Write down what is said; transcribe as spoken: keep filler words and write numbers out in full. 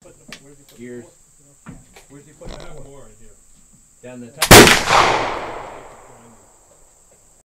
Gears. Where's he putting that one? Down the top.